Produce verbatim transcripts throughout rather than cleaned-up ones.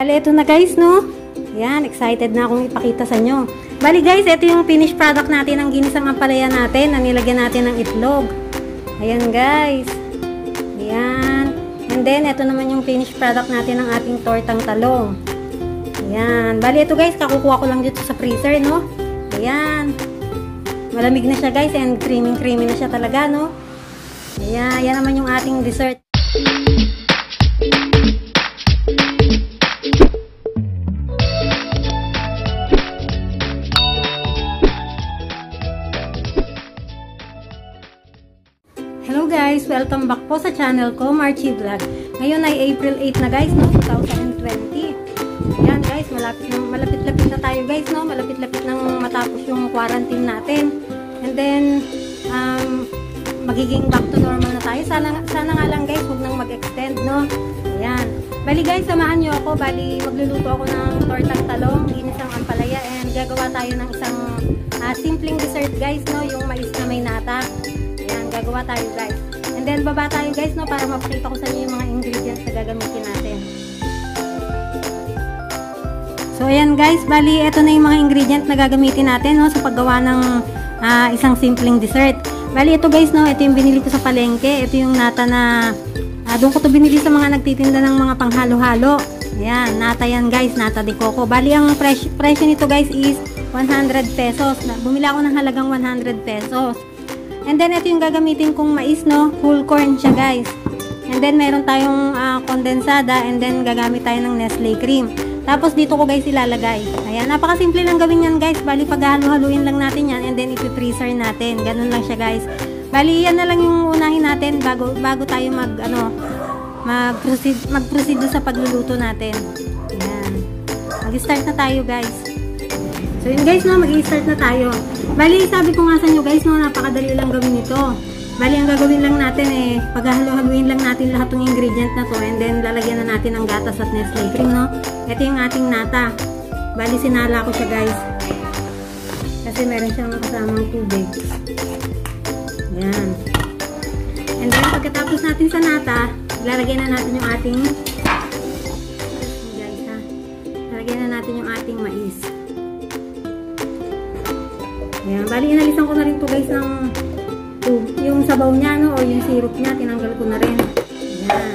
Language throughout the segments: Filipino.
Bali, ito na guys, no? Yan, excited na akong ipakita sa inyo. Bali guys, ito yung finished product natin ng ginisang ampalaya natin na nilagyan natin ng itlog. Ayan guys. Ayan. And then, ito naman yung finished product natin ng ating tortang talong. Ayan. Bali, ito guys, kakukuha ko lang dito sa freezer, no? Ayan. Malamig na siya guys and creamy-creamy na siya talaga, no? Ayan. Ayan naman yung ating dessert. Hello guys! Welcome back po sa channel ko, Marchie Vlog. Ngayon ay April eight na guys, no? twenty twenty. Ayan guys, malapit-lapit na tayo guys, no? Malapit-lapit nang matapos yung quarantine natin. And then, um, magiging back to normal na tayo. Sana, sana nga lang guys, huwag nang mag-extend, no? Ayan. Bali guys, samahan nyo ako. Bali, magluluto ako ng tortang talong, ginisang ampalaya, and gagawa tayo ng isang uh, simpleng dessert guys, no? Yung mais na may nata. Gagawa tayo guys. And then baba tayo guys, no, para mapakita ko sa inyo yung mga ingredients na gagamitin natin. So ayan guys, bali ito na yung mga ingredients na gagamitin natin, no, sa paggawa ng uh, isang simpleng dessert. Bali ito guys, no, ito yung binili ko sa palengke. Ito yung nata na uh, doon ko to binili sa mga nagtitinda ng mga panghalo-halo. Ayan, nata yan guys, nata de coco. Bali ang presyo, presyo nito guys is one hundred pesos. Bumili ako ng halagang one hundred pesos. And then, ito yung gagamitin kong mais, no? Whole corn siya, guys. And then, meron tayong uh, kondensada. And then, gagamit tayo ng Nestle cream. Tapos, dito ko, guys, ilalagay. Ayan, napakasimple lang gawin yan, guys. Bali, paghalo-haluin lang natin yan. And then, ipi-freezer natin. Ganun lang siya, guys. Bali, yan na lang yung unahin natin bago, bago tayo mag, ano, mag-proceed, mag-proceed sa pagluluto natin. Ayan. Mag-start na tayo, guys. So yun guys, no, mag-i-start na tayo. Bali, sabi ko nga sa inyo guys, no, napakadali lang gawin ito. Bali, ang gagawin lang natin eh, paghahalo-haluin lang natin lahat ng ingredient na to, and then lalagyan na natin ng gatas at Nestle cream, no. Ito yung ating nata. Bali, sinala ko siya guys. Kasi meron siyang kasamang tubig. Ayan. And then, pagkatapos natin sa nata, lalagyan na natin yung ating guys, ha. Lalagyan na natin yung ating mais. Ayan, bali inalisan ko na rin to guys ng uh, yung sabaw niya, no, o yung syrup niya, tinanggal ko na rin. Ayan.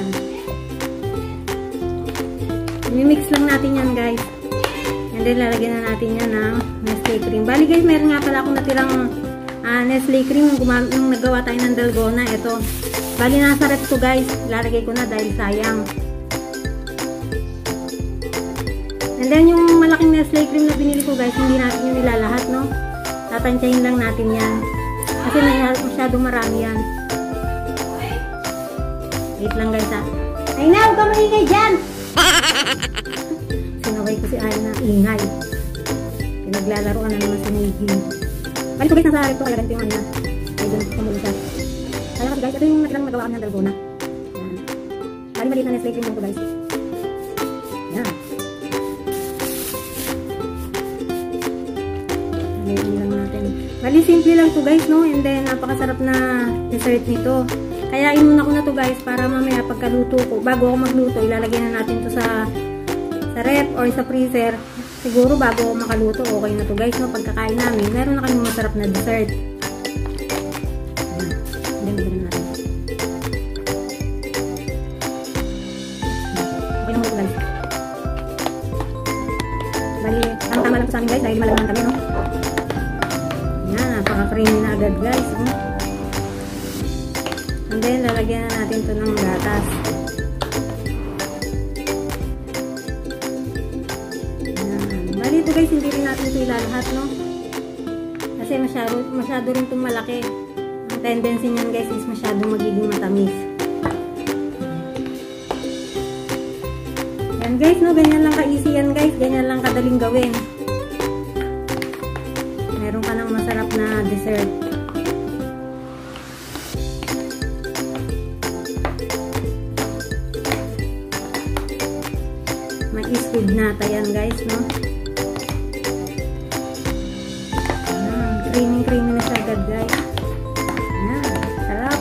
I-mix lang natin yan guys. And then lalagyan na natin yan ng Nestle cream. Bali guys, meron nga pala akong natirang uh, Nestle cream nung, nung nagawa tayo ng dalgona. Ito. Bali nasa ref to guys. Lalagay ko na dahil sayang. And then yung malaking Nestle cream na binili ko guys, hindi natin yung nilalahat, no. Tatansyahin lang natin yan. Kasi masyadong marami yan. Wait lang guys ha. Ay na, huwag ka maingay dyan! Sinaway ko si Ayna, ingay. Pinaglalaro ka na naman sa Naging. Balik ko guys, nasa harap ko kalagan ito yung Ayna. Ay doon, kumuli siya. Kaya kasi guys, ito yung natirang nagawa ko ng dalgona. Yan. Bali maliit na Nestle cream lang ko guys. Yan. Bali, simple lang to guys, no? And then, napakasarap na dessert nito. Kaya, inuna ko na to guys para mamaya pagkaluto ko, bago ako magluto, ilalagay na natin to sa sa ref or sa freezer. Siguro, bago ako makaluto, okay na to guys, no? Pagkakain namin, meron na kaming masarap na dessert. Ayan. Ayan, ayan natin. Okay lang mo guys. Bali, tama-tama lang to sa amin guys, dahil malaman kami, no? Napaka-creamy na agad guys, oh. And then lalagyan na natin ito ng gatas. Ayan. Bali ito guys, hindi rin natin ito ilalahat, no, kasi masyado, masyado rin itong malaki. Ang tendency niyan guys is masyado magiging matamis. Yan guys, no, ganyan lang ka-easy yan guys, ganyan lang kadaling gawin. Meron ka ng masarap na dessert. Mais with nata yan guys, no? Ayan, creamy creamy na siya agad guys. Ayan, sarap.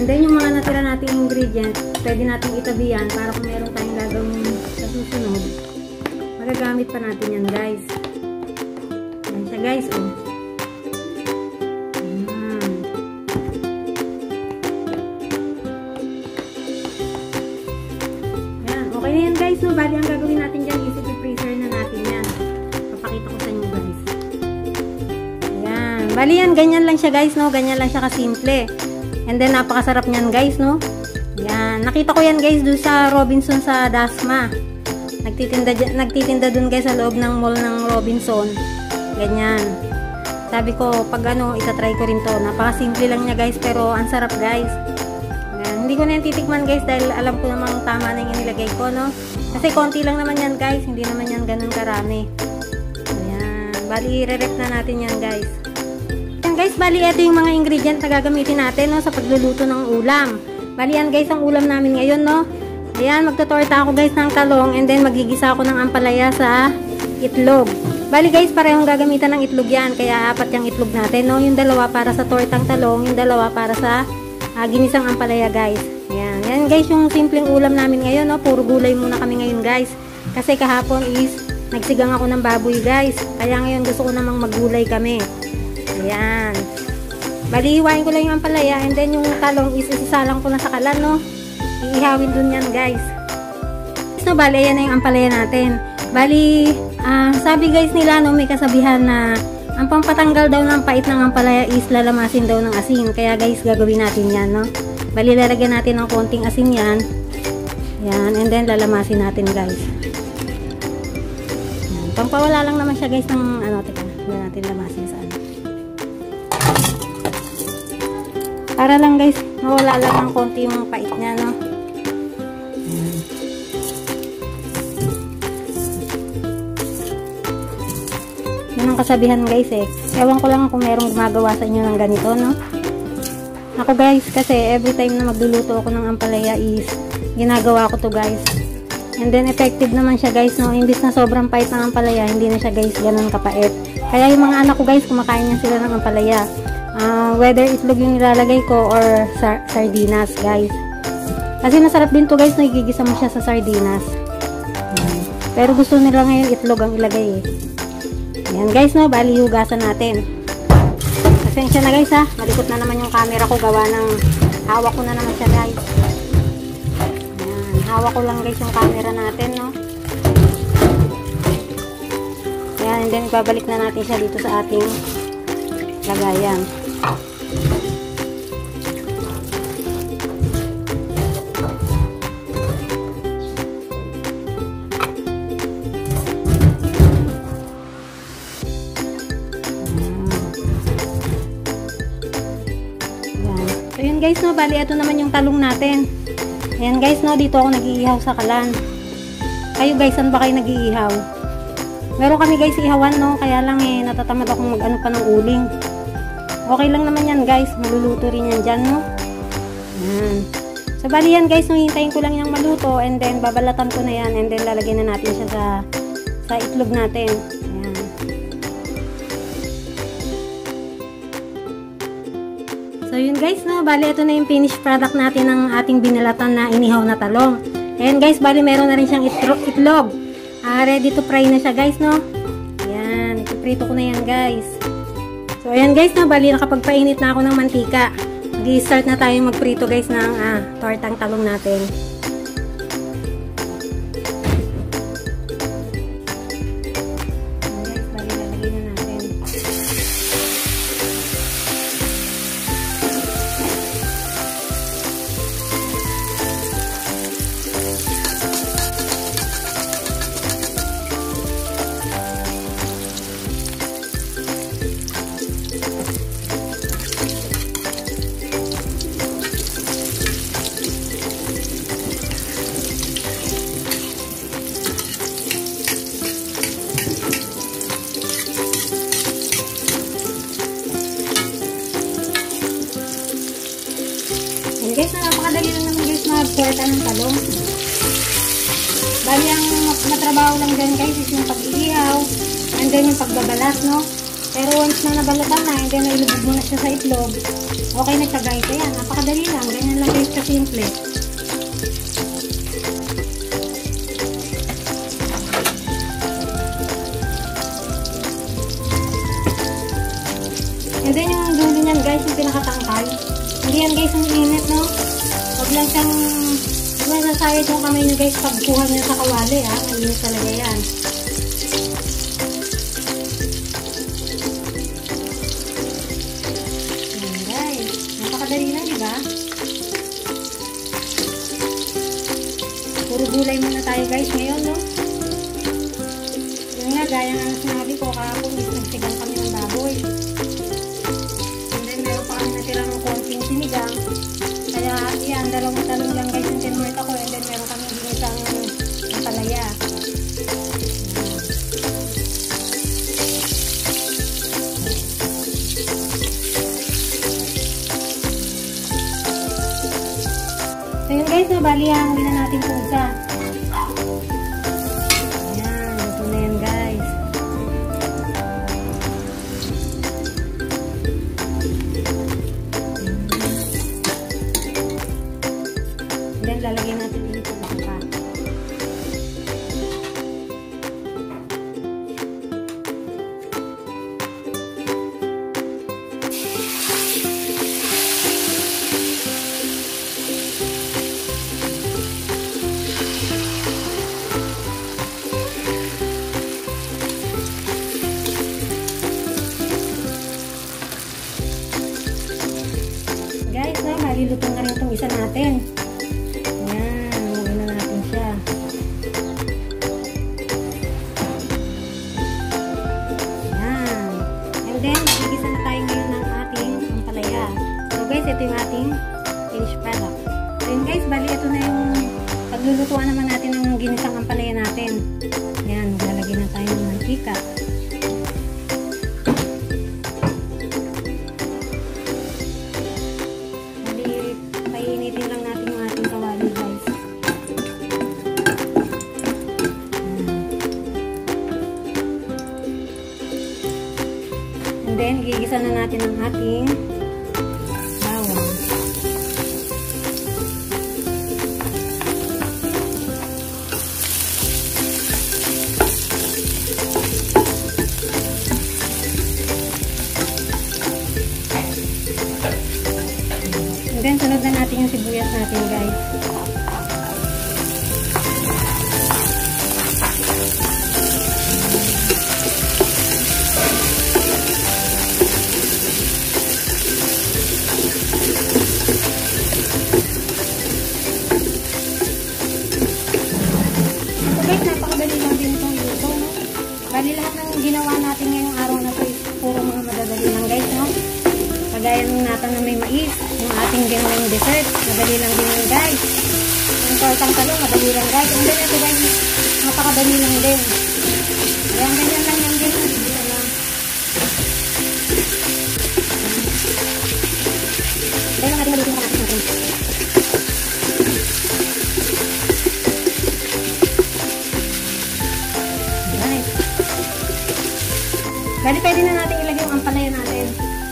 And then yung mga natira nating ingredient, pwede nating itabi yan para kung meron tayong gagawin sa susunod, magagamit pa natin yan guys. Yan siya guys, oh. Ayan. Ayan, okay na yan guys, no? Bali ang gagawin natin dyan is i-freezer na natin yan. Papakita ko sa inyo guys. Ayan, bali yan, ganyan lang siya guys, no? Ganyan lang siya kasimple. And then, napakasarap niyan guys, no? Yan. Nakita ko yan guys doon sa Robinson sa Dasma. Nagtitinda, nagtitinda doon guys sa loob ng mall ng Robinson. Ganyan. Sabi ko, pag ano, itatry ko rin to. Napakasimple lang niya guys, pero ang sarap guys. Yan. Hindi ko na yan titikman guys dahil alam ko namang tama na yung inilagay ko, no? Kasi konti lang naman yan guys. Hindi naman yan ganun karami. Ayan. Bali, re-rep na natin yan guys. Guys, bali ito yung mga ingredient na gagamitin natin, no, sa pagluluto ng ulam. Bali yan guys ang ulam namin ngayon, no. Ayan, magtotorta ako guys ng talong and then magigisa ako ng ampalaya sa itlog. Bali guys, parehong gagamitan ng itlog yan, kaya apat yung itlog natin, no. Yung dalawa para sa tortang talong, yung dalawa para sa uh, ginisang ampalaya guys. Ayan, yan guys yung simpleng ulam namin ngayon, no. Puro gulay muna kami ngayon guys. Kasi kahapon is nagsigang ako ng baboy guys. Kaya ngayon gusto ko namang maggulay kami. Ayan. Bali, hiwain ko lang yung ampalaya and then yung talong is isisalang ko na sa kalan, no. Iihawin dun yan, guys. So, bali, ayan na yung ampalaya natin. Bali, uh, sabi guys nila, no, may kasabihan na ang pampatanggal daw ng pait ng ampalaya is lalamasin daw ng asin. Kaya guys, gagawin natin yan, no. Bali, lalagyan natin ng konting asin yan. Ayan, and then lalamasin natin, guys. Ayan. Pampawala lang naman siya, guys, ng ano, teka, hindi natin lamasin sa ano. Para lang guys, mawala lang ng konti yung pait niya, no. Ayan. Yan ang kasabihan guys eh. Ewan ko lang kung merong gumagawa sa inyo ng ganito, no. Ako guys, kasi every time na magluluto ako ng ampalaya is ginagawa ko to guys. And then effective naman siya guys, no. Imbis na sobrang pait ng ampalaya, hindi na siya guys ganun kapait. Kaya yung mga anak ko guys, kumakain niya sila ng ampalaya. Uh, whether itlog yung nilalagay ko or sar sardinas guys, kasi masarap din to guys, nagigisa mo siya sa sardinas. Ayan. Pero gusto nila ngayon itlog ang ilagay eh. Ayan guys, no, bali hugasan natin. Pasensya na guys ha, malikot na naman yung camera ko, gawa ng hawak ko na naman siya guys. Ayan, hawak ko lang guys yung camera natin, no. Ayan, and then babalik na natin siya dito sa ating lagayan. So yun guys, no, bali ito naman yung talong natin. Ayan guys, no, dito ako nag-iihaw sa kalan. Kayo guys, saan ba kayo nag-iihaw? Meron kami guys ihawan, no, kaya lang eh natatamad akong mag-ano pa ng uling. Okay lang naman yan guys, maluluto rin yan dyan, no. Ayan. So bali yan guys, no, hintayin ko lang yung maluto and then babalatan ko na yan and then lalagyan na natin siya sa sa itlog natin. Ayan. So yun guys, no, bali ito na yung finished product natin ng ating binalatan na inihaw na talong. Ayan guys, bali meron na rin siyang itlog. Uh, ready to fry na siya guys, no. Ayan, ipiprito ko na yan guys. So ayan guys, no, bali nakapagpainit na ako ng mantika. Mag-i-start na tayo magprito guys ng ah, tortang talong natin. Guys, na napakadali lang naman guys mag-torta ng talong. Bali ang matrabaho lang dyan guys is yung pag-iihaw and then yung pagbabalat, no. Pero once na nabalatan na, and then nailubog mo na siya sa itlog, okay na siya guys. Ayan, napakadali lang. Ganyan lang guys kasimple. And then yung dulo niyan guys, yung pinakatangkal. Hindi yan guys ang init, no? Huwag lang siyang, huwag lang nasayad yung kamay niyo guys pagkuha niya sa kawali, ha? Mainit talaga yan. Ayan guys, napakadali lang, diba? Puro gulay muna tayo guys ngayon, no? Yun nga, gaya nga na sinabi ko, kahapon is nagsigang kami ng baboy. Natira ng konting sinigang. Kaya yan, dalawang talong lang guys yung tinmart ako, and then meron kami ginisang palaya. So yun guys, nabali hangin na natin po isa. Ayan, ito na yan guys. Lalagyan natin dito sa pa. Guys, no, malilutong na rin itong isa natin. Ito yung ating finished product. So yun guys, bali ito na yung paglulutuan naman natin ng ginisang ampalaya natin. Yan, lalagyan na tayo ng mantika. Bali, painitin lang natin yung ating kawali guys. And then, gigisa na natin ang ating then, sunod na natin yung sibuyas natin, guys. So, guys, napakadali lang din itong luto, no? Bali, lahat ng ginawa natin ngayong araw na ito is puro mga madadali lang, guys, no? Kagaya ng nata na may mais, yung ating ginawang dessert, madali lang din yan guys. Yung tortang talong, madali lang guys. And then ito guys, napakadali lang din. Ayan, ganyan lang yan din. Dito lang. Dahil lang natin malutin pa natin natin. Ayan. Bali, pwede na natin ilagay yung ampalaya natin.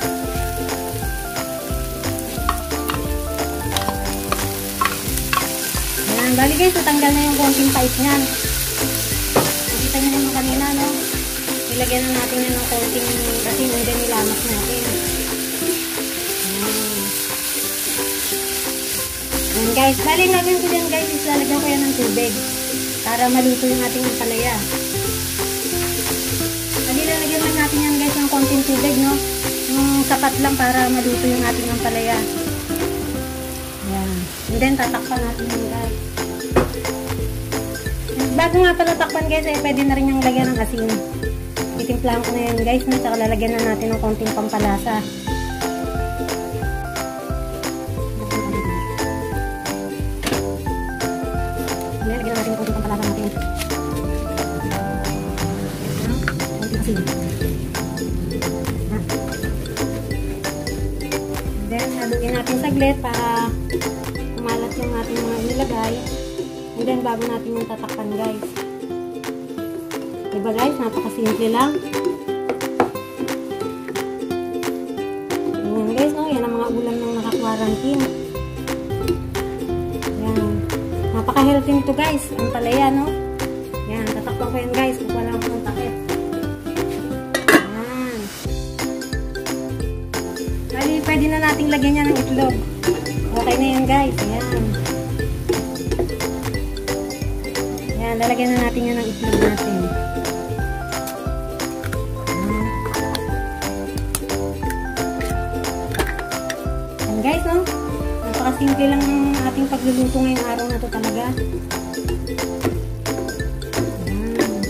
Bali guys, natanggal na yung konting pait niyan. Nakita nyo naman kanina, no? Ilagyan na natin yan ng konting kasi hindi nilamas natin. Ayan. Ayan guys, bali lagyan ko dyan guys, is lalagyan ko yan ng tubig para maluto yung ating ampalaya. Bali lalagyan lang natin yan guys ng konting tubig, no? Yung sapat lang para maluto yung ating ampalaya. Ayan. And then tatakpan natin yan guys. Bago nga pala takpan guys, eh, pwede na rin yung lagyan ng asin. Titimplahan ko na yan guys, no? Tsaka lalagyan na natin ng konting pampalasa. Yan, lagyan na natin ng konting pampalasa natin. Konting asin. Then, haluin natin saglit para kumalat yung ating mga inilagay. And then, bago natin yung tatakpan, guys. Diba, guys? Napakasimple lang. rankin. Yan. Napaka-healthy nito guys. Ang palaya, no? Yan. Tatakpan ko yan guys. Kukuha lang ako ng takip. Yan. Bali, pwede na nating lagyan niya ng itlog. Okay na yan guys. Yan. Yan. Lalagyan na natin yan ng itlog natin. Guys, no? Napakasimple lang ng ating pagluluto ngayong araw na to talaga. Ayan.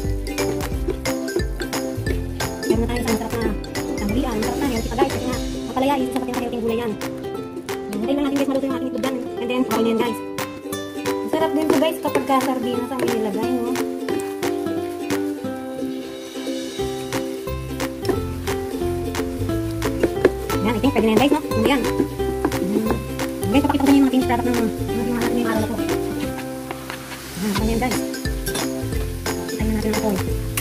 Meron na tayo sa masarap na tanghalian. Masarap na, healthy pa guys. Kasi nga, mapalaya, isa sa pinaka-healthy gulay yan. Hintayin lang natin guys, maluto yung ating itlog dyan. And then, bawal yan guys. Masarap din to guys kapag ka sardinas ang inilagay, no? Ayan, I think pwede na yan guys, no? Hindi yan. Guys, papakita ko sa inyo yung mga finished product ng mga natin yung araw na po. Ayan, ano yan guys. Tayo natin ito.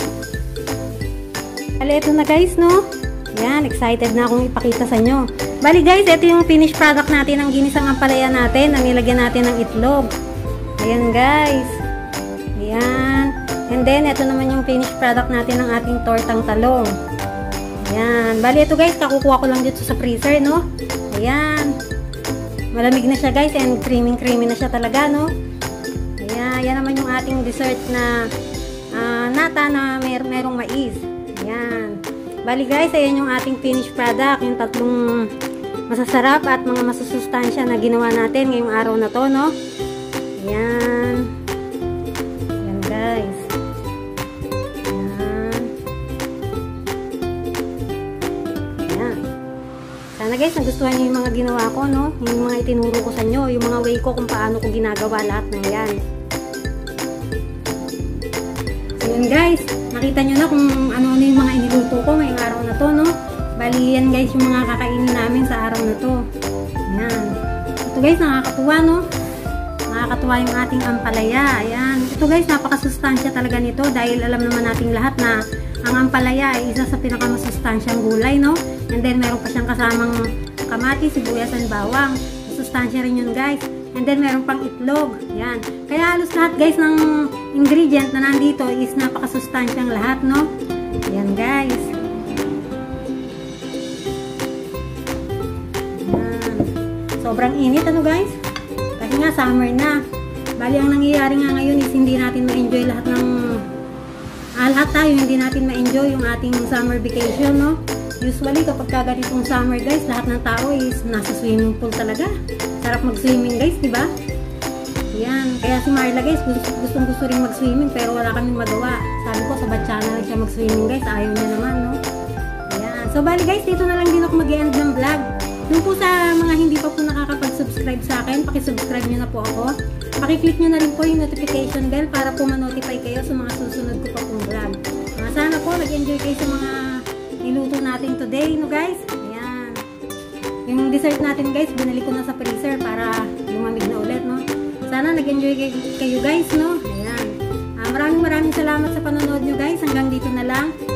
Bali, ito na guys, no? Ayan, excited na akong ipakita sa inyo. Bali guys, ito yung finished product natin ng ginisang ampalaya natin. Ang nilagyan natin ng itlog. Ayan guys. Ayan. And then, ito naman yung finished product natin ng ating tortang talong. Ayan. Bali, ito guys, kakukuha ko lang dito sa freezer, no? Ayan. Malamig na siya guys and creamy creamy na siya talaga, no? Ayan, yan naman yung ating dessert na uh, nata na mer merong mais. Ayan. Bali guys, ayan yung ating finished product, yung tatlong masasarap at mga masusustansya na ginawa natin ngayong araw na to, no? Ayan. Ayan guys. Ayan. Ayan. Sana guys, nagustuhan nyo yung mga ginawa ko, no? Yung mga itinuro ko sa inyo, yung mga way ko kung paano ko ginagawa lahat ng yan. So yun guys, nakita nyo na kung ano-ano yung mga iniluto ko ngayong araw na to, no? Bali yan guys yung mga kakainin namin sa araw na to. Ayan. Ito guys, nakakatuwa, no? Nakakatuwa yung ating ampalaya. Ayan. Ito guys, napakasustansya talaga nito dahil alam naman nating lahat na ang ampalaya ay isa sa pinakamasustansyang gulay, no? And then, meron pa siyang kasamang kamatis, sibuyas, and bawang. Sustansya rin yun, guys. And then, meron pang itlog. Yan. Kaya halos lahat, guys, ng ingredient na nandito is napakasustansyang lahat, no? Yan, guys. Yan. Sobrang init, ano, guys? Kasi nga, summer na. Bali, ang nangyayari nga ngayon is hindi natin ma-enjoy lahat ng... Ah, lahat tayo, hindi natin ma-enjoy yung ating summer vacation, no? Usually, kapag kaganitong summer guys, lahat ng tao is nasa swimming pool talaga. Sarap mag-swimming guys, diba? Yan. Kaya si Marla guys, gustong gusto rin mag-swimming pero wala kaming magawa. Sabi ko, sa batsa na lang siya mag-swimming guys. Ayaw niya naman, no? Yan. So, bali guys, dito na lang din ako mag-end ng vlog. Doon po sa mga hindi pa po nakakapag-subscribe sa akin, pakisubscribe nyo na po ako. Pakiclick nyo na rin po yung notification bell para po ma-notify kayo sa mga susunod ko pa pong vlog. Uh, sana po nag-enjoy kayo sa mga niluto natin today, no guys? Ayan. Yung dessert natin guys, binalik ko na sa freezer para lumamig na ulit, no? Sana nag-enjoy kayo guys, no? Ayan. Uh, maraming maraming salamat sa panonood nyo guys. Hanggang dito na lang.